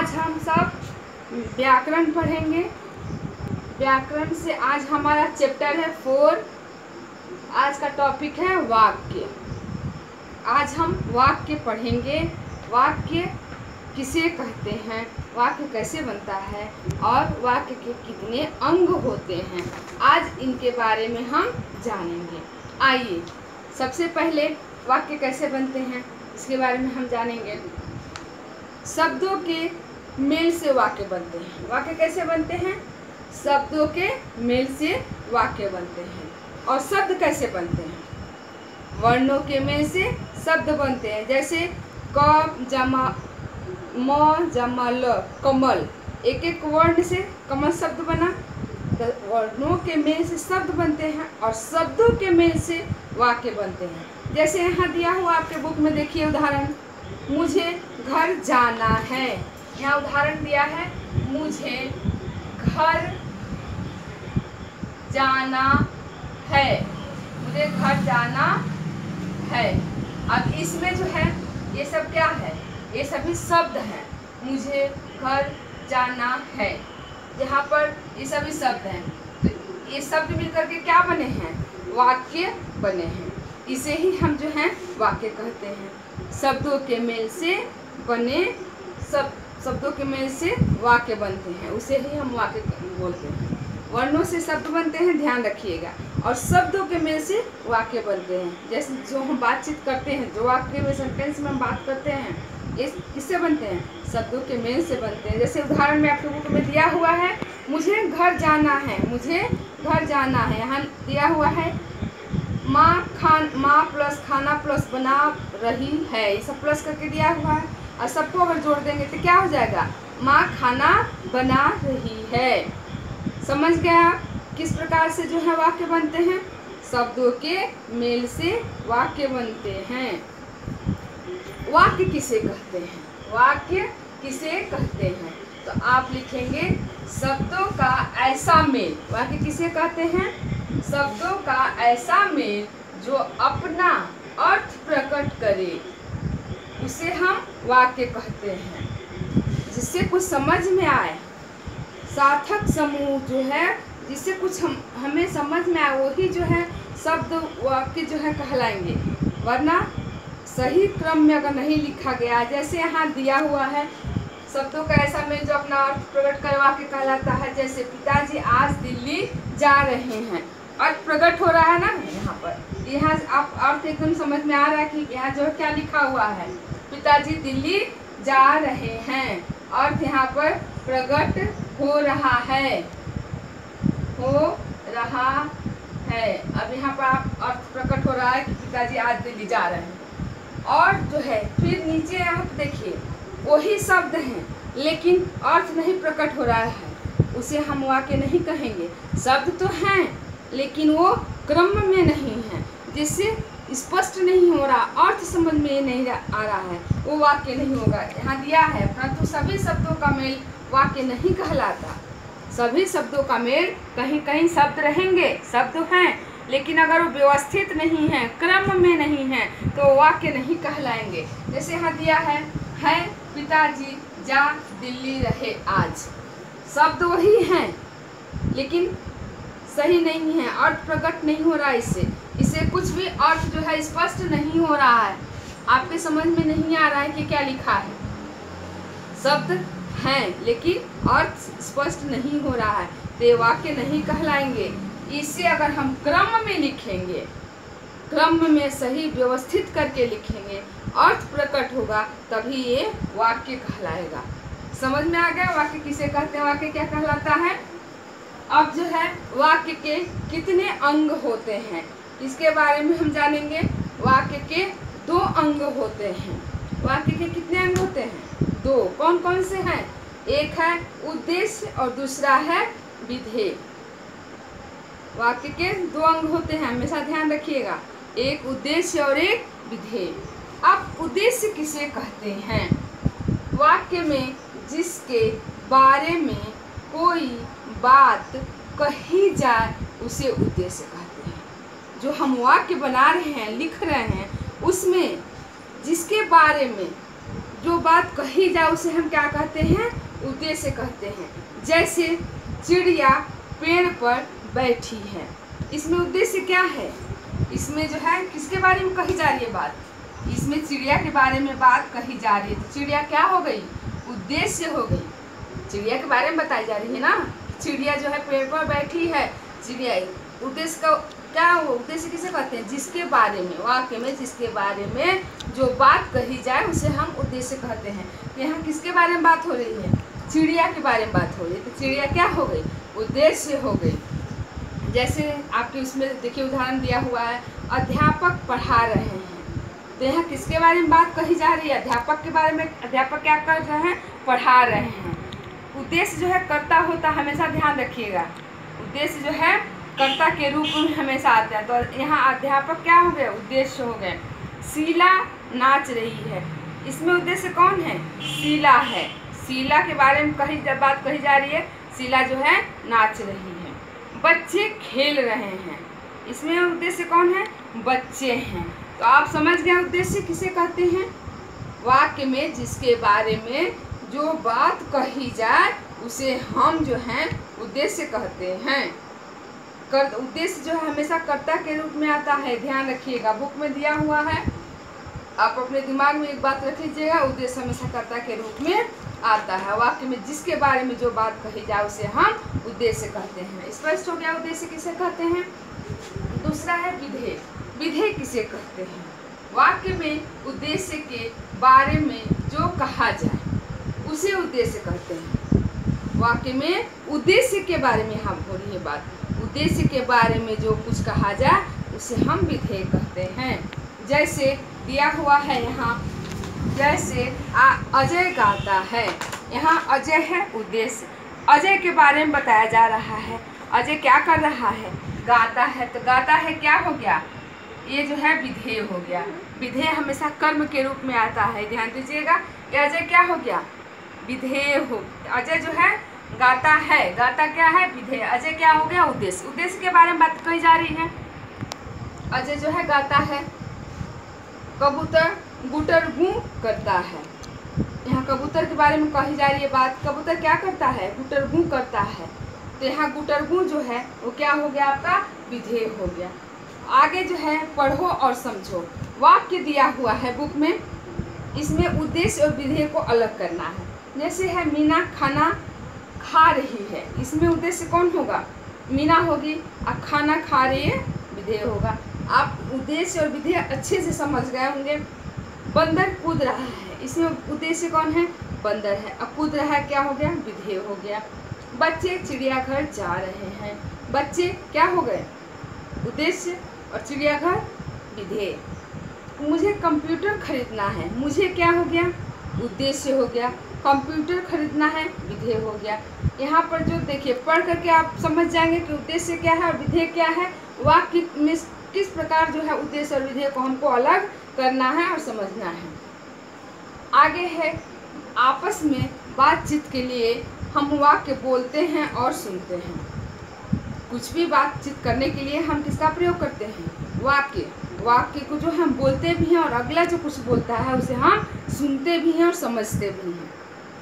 आज हम सब व्याकरण पढ़ेंगे। व्याकरण से आज हमारा चैप्टर है 4। आज का टॉपिक है वाक्य। आज हम वाक्य पढ़ेंगे। वाक्य किसे कहते हैं, वाक्य कैसे बनता है और वाक्य के कितने अंग होते हैं, आज इनके बारे में हम जानेंगे। आइए सबसे पहले वाक्य कैसे बनते हैं इसके बारे में हम जानेंगे। शब्दों के मेल से वाक्य बनते हैं। वाक्य कैसे बनते हैं? शब्दों के मेल से वाक्य बनते हैं। और शब्द कैसे बनते हैं? वर्णों के मेल से शब्द बनते हैं। जैसे क जमा म जमा ल, कमल, एक एक वर्ण से कमल शब्द बना। वर्णों के मेल से शब्द बनते हैं और शब्दों के मेल से वाक्य बनते हैं। जैसे यहाँ दिया हुआ आपके बुक में देखिए उदाहरण, मुझे घर जाना है। यहाँ उदाहरण दिया है, मुझे घर जाना है। मुझे घर जाना है। अब इसमें जो है ये सब क्या है? ये सभी शब्द हैं। मुझे घर जाना है, यहाँ पर ये सभी शब्द हैं। तो ये शब्द मिलकर के क्या बने हैं? वाक्य बने हैं। इसे ही हम जो हैं वाक्य कहते हैं। शब्दों के मेल से बने शब्दों के मेल से वाक्य बनते हैं, उसे ही हम वाक्य बोलते हैं। वर्णों से शब्द बनते हैं, ध्यान रखिएगा, और शब्दों के मेल से वाक्य बनते हैं। जैसे जो हम बातचीत करते हैं, जो वाक्य में सेंटेंस में हम बात करते हैं, ये किससे बनते हैं? शब्दों के मेल से बनते हैं। जैसे उदाहरण में आपके बुक में दिया हुआ है, मुझे घर जाना है। मुझे घर जाना है, यहाँ दिया हुआ है माँ प्लस खाना प्लस बना रही है। ये सब प्लस करके दिया हुआ है और सबको अगर जोड़ देंगे तो क्या हो जाएगा? माँ खाना बना रही है। समझ गया किस प्रकार से जो है वाक्य बनते हैं? शब्दों के मेल से वाक्य बनते हैं। वाक्य किसे कहते हैं? वाक्य किसे कहते हैं? तो आप लिखेंगे शब्दों का ऐसा मेल। वाक्य किसे कहते हैं? शब्दों का ऐसा मेल जो अपना अर्थ प्रकट करे, उसे हम वाक्य कहते हैं। जिससे कुछ समझ में आए, सार्थक समूह जो है, जिससे कुछ हमें समझ में आए, वही जो है शब्द वाक्य जो है कहलाएंगे। वरना सही क्रम में अगर नहीं लिखा गया, जैसे यहाँ दिया हुआ है शब्दों का ऐसा मेल जो अपना अर्थ प्रकट कर वाक्य कहलाता है। जैसे पिताजी आज दिल्ली जा रहे हैं, अर्थ प्रकट हो रहा है ना यहाँ पर। यहाँ आप अर्थ एकदम समझ में आ रहा है कि यहाँ जो क्या लिखा हुआ है, पिताजी दिल्ली जा रहे हैं। अर्थ यहाँ पर प्रकट हो रहा है, हो रहा है। अब यहाँ पर आप अर्थ प्रकट हो रहा है कि पिताजी आज दिल्ली जा रहे हैं। और जो है फिर नीचे आप देखिए वही शब्द हैं लेकिन अर्थ नहीं प्रकट हो रहा है, उसे हम वाक्य नहीं कहेंगे। शब्द तो हैं लेकिन वो क्रम में नहीं है, जिससे स्पष्ट नहीं हो रहा, अर्थ समझ में नहीं आ रहा है, वो वाक्य नहीं होगा। यहाँ दिया है, परंतु सभी शब्दों का मेल वाक्य नहीं कहलाता। सभी शब्दों का मेल, कहीं कहीं शब्द रहेंगे, शब्द हैं, लेकिन अगर वो व्यवस्थित नहीं है, क्रम में नहीं है, तो वाक्य नहीं कहलाएंगे। जैसे यहाँ दिया है पिताजी जा दिल्ली रहे आज। शब्द वही हैं लेकिन सही नहीं है, अर्थ प्रकट नहीं हो रहा है। इससे कुछ भी अर्थ जो है स्पष्ट नहीं हो रहा है, आपके समझ में नहीं आ रहा है कि क्या लिखा है। शब्द हैं लेकिन अर्थ स्पष्ट नहीं हो रहा है, तो ये वाक्य नहीं कहलाएंगे। इसे अगर हम क्रम में लिखेंगे, क्रम में सही व्यवस्थित करके लिखेंगे, अर्थ प्रकट होगा, तभी ये वाक्य कहलाएगा। समझ में आ गया वाक्य किसे कहते हैं, वाक्य क्या कहलाता है? अब जो है वाक्य के कितने अंग होते हैं इसके बारे में हम जानेंगे। वाक्य के 2 अंग होते हैं। वाक्य के कितने अंग होते हैं? 2। कौन कौन से हैं? एक है उद्देश्य और दूसरा है विधेय। वाक्य के 2 अंग होते हैं, हमेशा ध्यान रखिएगा, एक उद्देश्य और एक विधेय। अब उद्देश्य किसे कहते हैं? वाक्य में जिसके बारे में कोई बात कही जाए उसे उद्देश्य कहते हैं। जो हम वाक्य बना रहे हैं, लिख रहे हैं, उसमें जिसके बारे में जो बात कही जाए उसे हम क्या कहते हैं, उद्देश्य कहते हैं। जैसे चिड़िया पेड़ पर बैठी है, इसमें उद्देश्य क्या है, इसमें जो है किसके बारे में कही जा रही है बात, इसमें चिड़िया के बारे में बात कही जा रही है। तो चिड़िया क्या हो गई, उद्देश्य हो गई, चिड़िया के बारे में बताई जा रही है ना। चिड़िया जो है पेड़ पर बैठी है, चिड़िया उद्देश्य का क्या हो, उद्देश्य किसे कहते हैं, जिसके बारे में वाक्य में जिसके बारे में जो बात कही जाए उसे हम उद्देश्य कहते हैं। तो यहाँ किसके बारे में बात हो रही है, चिड़िया के बारे में बात हो रही है। तो चिड़िया क्या हो गई, उद्देश्य हो गई। जैसे आपके उसमें देखिए उदाहरण दिया हुआ है, अध्यापक पढ़ा रहे हैं, तो यहाँ किसके बारे में बात कही जा रही है, अध्यापक के बारे में। अध्यापक क्या कर रहे हैं, पढ़ा रहे हैं। उद्देश्य जो है कर्ता होता, हमेशा ध्यान रखिएगा, उद्देश्य जो है कर्ता के रूप में हमेशा आता है। तो यहाँ अध्यापक क्या हो गए, उद्देश्य हो गए। शीला नाच रही है, इसमें उद्देश्य कौन है, शीला है। शीला के बारे में बात कही जा रही है, शीला जो है नाच रही है। बच्चे खेल रहे हैं, इसमें उद्देश्य कौन है, बच्चे हैं। तो आप समझ गए उद्देश्य किसे कहते हैं, वाक्य में जिसके बारे में जो बात कही जाए उसे हम जो हैं उद्देश्य कहते हैं। उद्देश्य जो है हमेशा कर्ता के रूप में आता है, ध्यान रखिएगा, बुक में दिया हुआ है, आप अपने दिमाग में एक बात रख लीजिएगा, उद्देश्य हमेशा कर्ता के रूप में आता है। वाक्य में जिसके बारे में जो बात कही जाए उसे हम उद्देश्य कहते हैं। स्पष्ट हो गया उद्देश्य किसे कहते हैं। दूसरा है विधेय। विधेय किसे कहते हैं, वाक्य में उद्देश्य के बारे में जो कहा जाए उसे उद्देश्य कहते हैं। वाक्य में उद्देश्य के बारे में हम हो रही है बात, उद्देश्य के बारे में जो कुछ कहा जाए उसे हम विधेय कहते हैं। जैसे दिया हुआ है यहाँ, जैसे अजय गाता है, यहाँ अजय है उद्देश्य, अजय के बारे में बताया जा रहा है। अजय क्या कर रहा है, गाता है। तो गाता है क्या हो गया, ये जो है विधेय हो गया। विधेय हमेशा कर्म के रूप में आता है, ध्यान दीजिएगा। ये अजय क्या हो गया, विधेय हो। अजय जो है गाता है, गाता क्या है, विधेय। अजय क्या हो गया, उद्देश्य। उद्देश्य के बारे में बात कही जा रही है। अजय जो है गाता है। कबूतर गुटरगू करता है, यहाँ कबूतर के बारे में कही जा रही है बात। कबूतर क्या करता है, गुटरगू करता है। तो यहाँ गुटरगू जो है वो क्या हो गया, आपका विधेय हो गया। आगे जो है पढ़ो और समझो, वाक्य दिया हुआ है बुक में, इसमें उद्देश्य और विधेय को अलग करना है। जैसे है मीना खाना खा रही है, इसमें उद्देश्य कौन होगा, मीना होगी, और खाना खा रही है विधेय होगा। आप उद्देश्य और विधेय अच्छे से समझ गए होंगे। बंदर कूद रहा है, इसमें उद्देश्य कौन है, बंदर है, अब कूद रहा है क्या हो गया, विधेय हो गया। बच्चे चिड़ियाघर जा रहे हैं, बच्चे क्या हो गए, उद्देश्य, और चिड़ियाघर विधेय। मुझे कंप्यूटर खरीदना है, मुझे क्या हो गया, उद्देश्य हो गया। कंप्यूटर खरीदना है विधेय हो गया। यहाँ पर जो देखिए पढ़ करके आप समझ जाएंगे कि उद्देश्य क्या है और विधेय क्या है। वाक्य में किस प्रकार जो है उद्देश्य और विधेय को हमको अलग करना है और समझना है। आगे है आपस में बातचीत के लिए हम वाक्य बोलते हैं और सुनते हैं। कुछ भी बातचीत करने के लिए हम किसका प्रयोग करते हैं, वाक्य। वाक्य को जो हम बोलते भी हैं और अगला जो कुछ बोलता है उसे हम सुनते भी हैं और समझते भी हैं।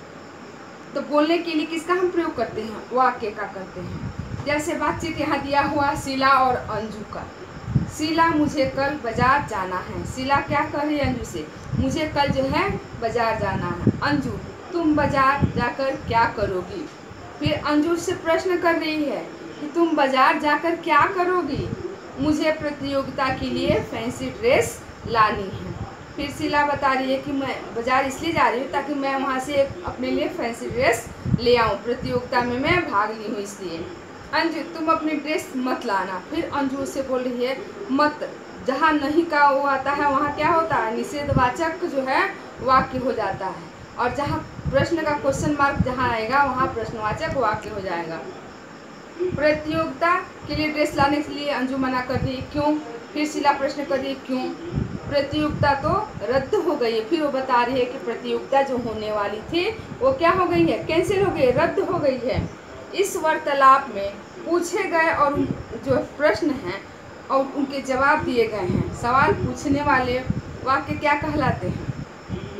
तो बोलने के लिए किसका हम प्रयोग करते हैं, वाक्य का करते हैं। जैसे बातचीत यहाँ दिया हुआ शीला और अंजू का। शीला मुझे कल बाजार जाना है, शीला क्या कर रही है अंजू से, मुझे कल जो है बाजार जाना है। अंजू तुम बाजार जाकर क्या करोगी। फिर अंजू से प्रश्न कर रही है कि तुम बाजार जाकर क्या करोगी, मुझे प्रतियोगिता के लिए फैंसी ड्रेस लानी है। फिर शीला बता रही है कि मैं बाजार इसलिए जा रही हूँ ताकि मैं वहाँ से अपने लिए फैंसी ड्रेस ले आऊँ, प्रतियोगिता में मैं भाग ली हूँ इसलिए। अंजू तुम अपनी ड्रेस मत लाना। फिर अंजू से बोल रही है मत, जहाँ नहीं का वो आता है वहाँ क्या होता है, निषेधवाचक जो है वाक्य हो जाता है, और जहाँ प्रश्न का क्वेश्चन मार्क जहाँ आएगा वहाँ प्रश्नवाचक वाक्य हो जाएगा। प्रतियोगिता के लिए ड्रेस लाने के लिए अंजू मना कर रही है, क्यों। फिर शीला प्रश्न कर रही है क्यों, प्रतियोगिता तो रद्द हो गई है। फिर वो बता रही है कि प्रतियोगिता जो होने वाली थी वो क्या हो गई है, कैंसिल हो गई, रद्द हो गई है। इस वार्तालाप में पूछे गए और जो प्रश्न हैं और उनके जवाब दिए गए हैं, सवाल पूछने वाले वाक्य क्या कहलाते हैं,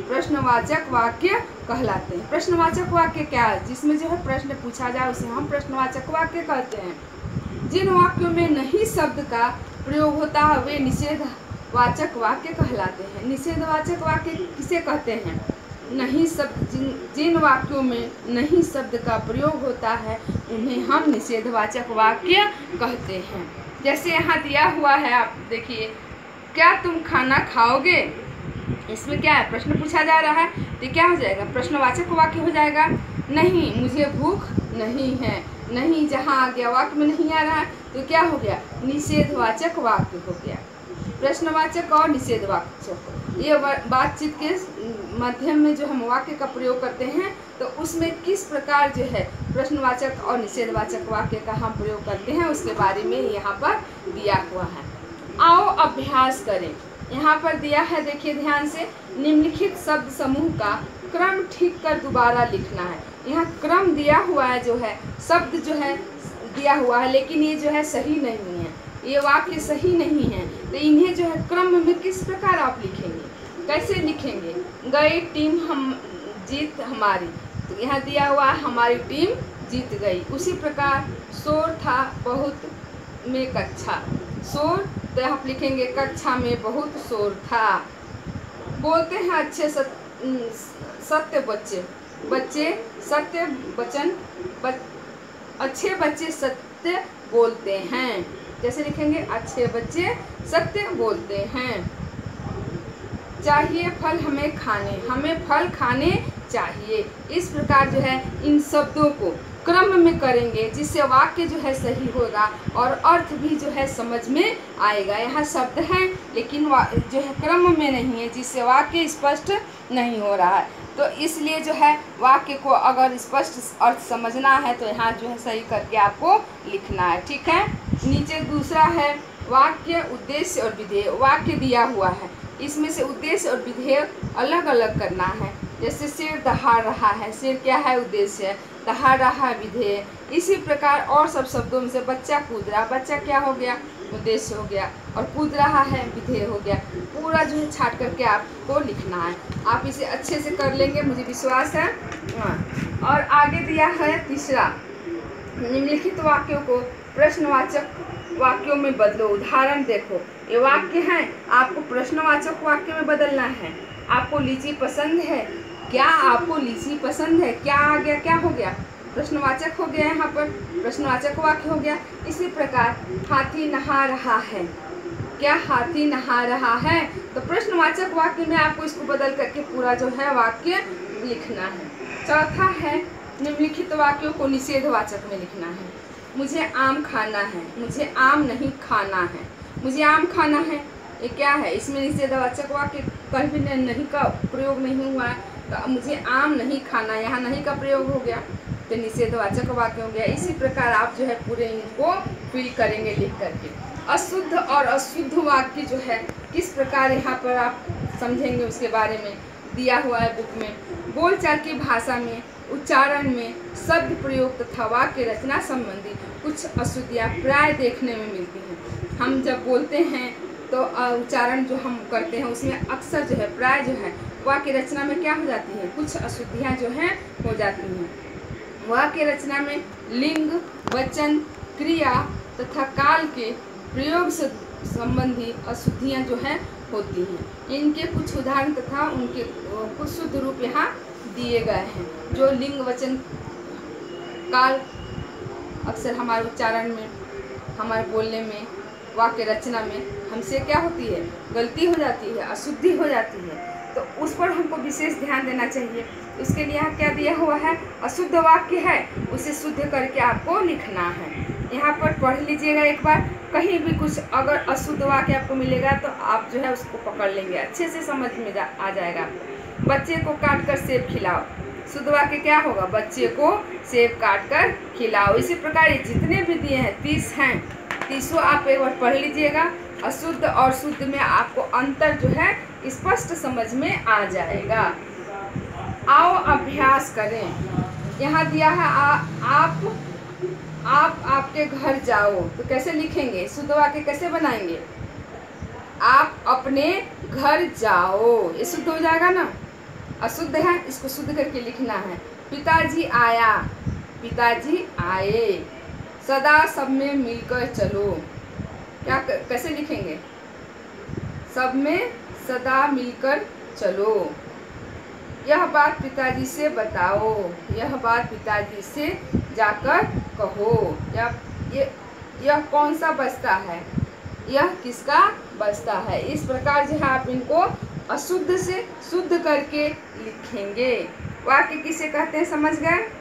प्रश्नवाचक वाक्य कहलाते हैं। प्रश्नवाचक वाक्य क्या है? जिसमें जो है प्रश्न पूछा जाए उसे हम प्रश्नवाचक वाक्य कहते हैं। जिन वाक्यों में नहीं शब्द का प्रयोग होता है वे निषेधवाचक वाक्य कहलाते हैं। निषेधवाचक वाक्य किसे कहते हैं? नहीं शब्द, जिन वाक्यों में नहीं शब्द का प्रयोग होता है उन्हें हम निषेधवाचक वाक्य कहते हैं। जैसे यहाँ दिया हुआ है, आप देखिए, क्या तुम खाना खाओगे? इसमें क्या है? प्रश्न पूछा जा रहा है, तो क्या हो जाएगा? प्रश्नवाचक वाक्य हो जाएगा। नहीं, मुझे भूख नहीं है। नहीं जहाँ आ गया, वाक्य में नहीं आ रहा है, तो क्या हो गया? निषेधवाचक वाक्य हो गया। प्रश्नवाचक और निषेधवाचक, ये बातचीत के माध्यम में जो हम वाक्य का प्रयोग करते हैं, तो उसमें किस प्रकार जो है प्रश्नवाचक और निषेधवाचक वाक्य का हम प्रयोग करते हैं उसके बारे में यहाँ पर दिया हुआ है। आओ अभ्यास करें। यहाँ पर दिया है, देखिए ध्यान से, निम्नलिखित शब्द समूह का क्रम ठीक कर दोबारा लिखना है। यहाँ क्रम दिया हुआ है, जो है शब्द जो है दिया हुआ है, लेकिन ये जो है सही नहीं है, ये वाक्य सही नहीं है। तो इन्हें जो है क्रम में किस प्रकार आप लिखेंगे, कैसे लिखेंगे? गई टीम हम जीत हमारी, तो यहाँ दिया हुआ है हमारी टीम जीत गई। उसी प्रकार शोर था बहुत में कक्षा, शोर, तो आप लिखेंगे कक्षा में बहुत शोर था। बोलते हैं अच्छे सत्य बच्चे, बच्चे सत्य वचन, अच्छे बच्चे सत्य बोलते हैं। जैसे लिखेंगे अच्छे बच्चे सत्य बोलते हैं। चाहिए फल हमें खाने, हमें फल खाने चाहिए। इस प्रकार जो है इन शब्दों को क्रम में करेंगे जिससे वाक्य जो है सही होगा और अर्थ भी जो है समझ में आएगा। यहाँ शब्द हैं लेकिन जो है क्रम में नहीं है, जिससे वाक्य स्पष्ट नहीं हो रहा है। तो इसलिए जो है वाक्य को अगर स्पष्ट अर्थ समझना है तो यहाँ जो है सही करके आपको लिखना है, ठीक है। नीचे दूसरा है वाक्य, उद्देश्य और विधेय। वाक्य दिया हुआ है, इसमें से उद्देश्य और विधेय अलग अलग करना है। जैसे शेर दहाड़ रहा है, शेर क्या है? उद्देश्य है। दहाड़ रहा है विधेय। इसी प्रकार और सब शब्दों में से बच्चा कूद रहा, बच्चा क्या हो गया? उद्देश्य हो गया। और कूद रहा है विधेय हो गया। पूरा जो है छाट करके आपको लिखना है। आप इसे अच्छे से कर लेंगे, मुझे विश्वास है। और आगे दिया है तीसरा, निम्नलिखित वाक्यों को प्रश्नवाचक वाक्यों में बदलो। उदाहरण देखो, ये वाक्य है, आपको प्रश्नवाचक वाक्य में बदलना है। आपको लीची पसंद है? क्या आपको लीची पसंद है? क्या आ गया? क्या हो गया? प्रश्नवाचक हो गया, यहाँ पर प्रश्नवाचक वाक्य हो गया। इसी प्रकार हाथी नहा रहा है, क्या हाथी नहा रहा है? तो प्रश्नवाचक वाक्य में आपको इसको बदल करके पूरा जो है वाक्य लिखना है। चौथा है निम्नलिखित वाक्यों को निषेधवाचक में लिखना है। मुझे आम खाना है, मुझे आम नहीं खाना है। मुझे आम खाना है, ये क्या है? इसमें निषेधवाचक वाक्य कभी नहीं का प्रयोग नहीं हुआ है, तो मुझे आम नहीं खाना, यहाँ नहीं का प्रयोग हो गया, तो निषेधवाचक वाक्य हो गया। इसी प्रकार आप जो है पूरे इनको फिल करेंगे लिख करके। अशुद्ध और अशुद्ध वाक्य जो है किस प्रकार यहाँ पर आप समझेंगे उसके बारे में दिया हुआ है बुक में। बोलचाल की भाषा में, उच्चारण में, शब्द प्रयोग तथा वाक्य रचना संबंधी कुछ अशुद्धियाँ प्राय देखने में मिलती हैं। हम जब बोलते हैं तो उच्चारण जो हम करते हैं उसमें अक्सर जो है प्राय जो है वाक्य रचना में क्या हो जाती है? कुछ अशुद्धियाँ जो हैं हो जाती हैं। वाक्य रचना में लिंग, वचन, क्रिया तथा काल के प्रयोग से संबंधी अशुद्धियाँ जो हैं होती हैं। इनके कुछ उदाहरण तथा उनके कुछ शुद्ध रूप यहाँ दिए गए हैं। जो लिंग, वचन, काल अक्सर हमारे उच्चारण में, हमारे बोलने में, वाक्य रचना में हमसे क्या होती है? गलती हो जाती है, अशुद्धि हो जाती है, तो उस पर हमको विशेष ध्यान देना चाहिए। इसके लिए यहाँ क्या दिया हुआ है? अशुद्ध वाक्य है, उसे शुद्ध करके आपको लिखना है। यहाँ पर पढ़ लीजिएगा एक बार, कहीं भी कुछ अगर अशुद्ध वाक्य आपको मिलेगा तो आप जो है उसको पकड़ लेंगे, अच्छे से समझ में आ जाएगा। बच्चे को काट कर सेब खिलाओ, शुद्ध वाक्य क्या होगा? बच्चे को सेब काट कर खिलाओ। इसी प्रकार ये जितने भी दिए हैं 30 हैं, 30 आप एक बार पढ़ लीजिएगा। अशुद्ध और शुद्ध में आपको अंतर जो है स्पष्ट समझ में आ जाएगा। आओ अभ्यास करें। यहाँ दिया है आप आपके घर जाओ, तो कैसे लिखेंगे? शुद्ध वाक्य कैसे बनाएंगे? आप अपने घर जाओ, ये शुद्ध हो जाएगा ना। अशुद्ध है, इसको शुद्ध करके लिखना है। पिताजी आया, पिताजी आए। सदा सब में मिलकर चलो, क्या कैसे लिखेंगे? सब में सदा मिलकर चलो। यह बात पिताजी से बताओ, यह बात पिताजी से जाकर कहो। यह कौन सा बस्ता है? यह किसका बस्ता है? इस प्रकार जो है आप इनको अशुद्ध से शुद्ध करके लिखेंगे। वाक्य किसे कहते हैं, समझ गए?